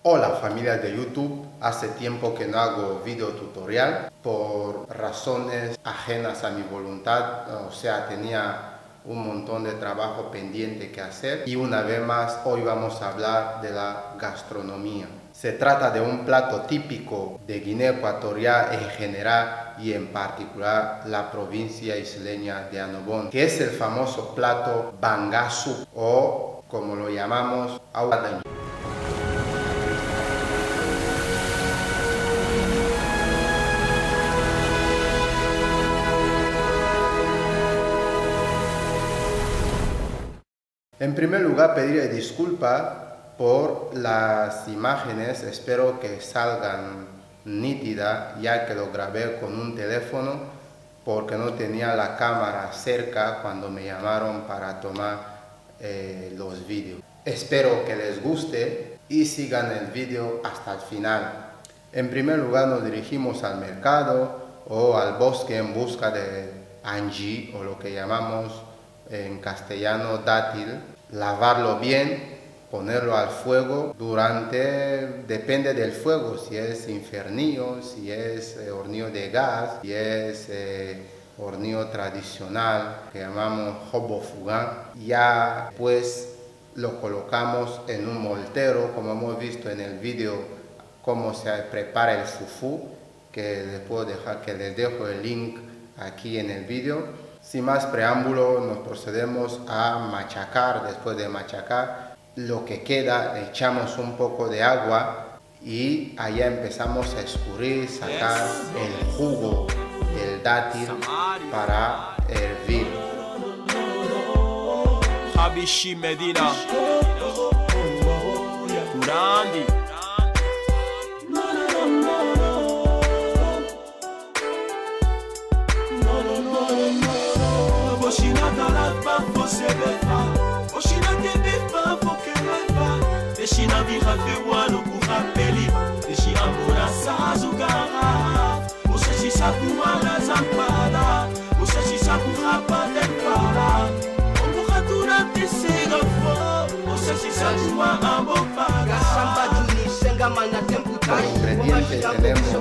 Hola familia de YouTube, hace tiempo que no hago video tutorial por razones ajenas a mi voluntad, o sea, tenía un montón de trabajo pendiente que hacer y una vez más hoy vamos a hablar de la gastronomía. Se trata de un plato típico de Guinea Ecuatorial en general y en particular la provincia isleña de Annobón, que es el famoso plato bangasu o como lo llamamos aguadaño. En primer lugar, pediré disculpas por las imágenes, espero que salgan nítidas, ya que lo grabé con un teléfono porque no tenía la cámara cerca cuando me llamaron para tomar los vídeos. Espero que les guste y sigan el vídeo hasta el final. En primer lugar, nos dirigimos al mercado o al bosque en busca de anji, o lo que llamamos en castellano dátil, lavarlo bien, ponerlo al fuego depende del fuego, si es infernillo, si es hornillo de gas, si es hornillo tradicional que llamamos hobo fugán. Ya pues lo colocamos en un moltero, como hemos visto en el vídeo cómo se prepara el fufu, que les dejo el link aquí en el vídeo. Sin más preámbulo, nos procedemos a machacar. Después de machacar, lo que queda, le echamos un poco de agua y allá empezamos a escurrir, sacar el jugo del dátil para hervir. Habishi Medina Kurandi Oshina talaba fosebeba Oshina tebeba fokeleba Deshina viravewa lukura peliba Deshi amora sazugara Oseshi sakuma zampala Oseshi sakura patekala Ombukatura tesegafo Oseshi sakuma ambopaga Los ingredientes tenemos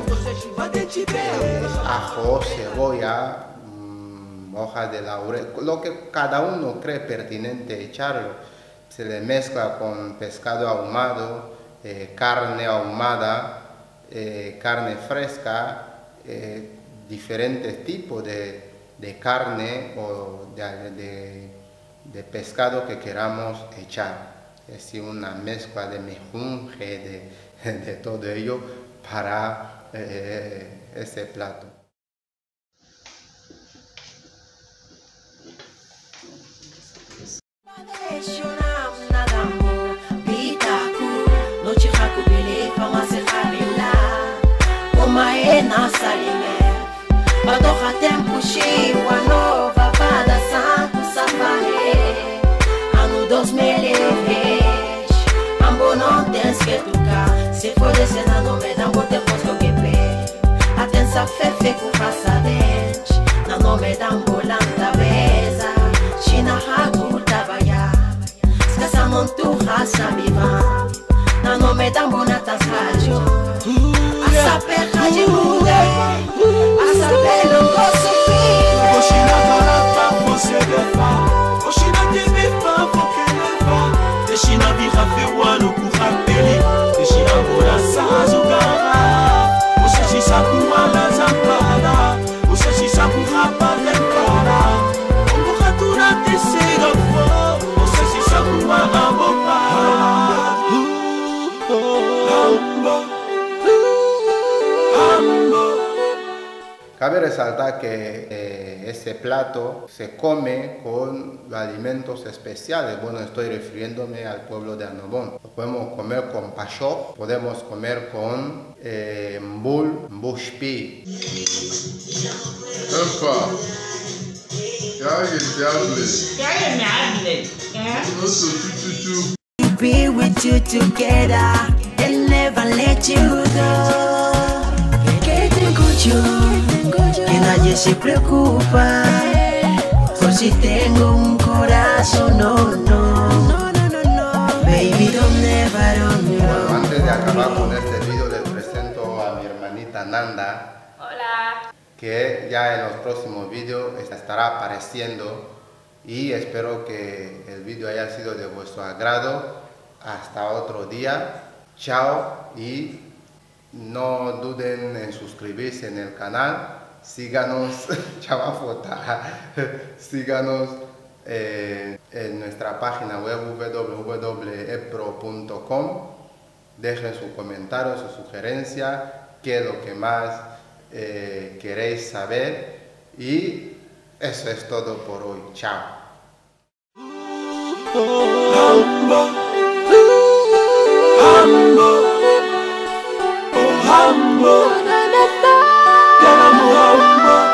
ajo, cebolla, hoja de laurel, lo que cada uno cree pertinente echarlo. Se le mezcla con pescado ahumado, carne ahumada, carne fresca, diferentes tipos de carne o de pescado que queramos echar. Es decir, una mezcla de mejunje, de todo ello para ese plato. Se for descendo no me dá um tempo que pé. Atenção fefe com raça dente. Não no me dá bolanta beza. China ragu tabaya. Escassa montu raça viva. Não no me dá bonata rádio. Asa perra de mulher. Asa pelo gosto fino. Oshina talaba fosebeba Oshina tebeba fokeleba Deshina viravewa lukura peliba Amora sazugara Oseshi sakuma zampala Oseshi sakura patekala Ombukatura tesegafo Oseshi sakuma ambopala Cabe resaltar que ese plato se come con alimentos especiales. Bueno, estoy refiriéndome al pueblo de Annobón. Lo podemos comer con pachok, podemos comer con mbushpi. Be with you together and never let you go. Que tengo yo, que nadie se preocupa por si tengo un corazón, no, no. Baby, don't never, Antes de acabar abajo en este video les presento a mi hermanita Nanda. Hola. Que ya en los próximos vídeos estará apareciendo. Y espero que el vídeo haya sido de vuestro agrado. Hasta otro día. Chao. Y no duden en suscribirse en el canal. Síganos. Síganos en nuestra página web www.epro.com. Dejen sus comentarios, su sugerencia, qué es lo que más queréis saber. Y eso es todo por hoy. Chao. Hambo, Hambo, oh Hambo, Hambo.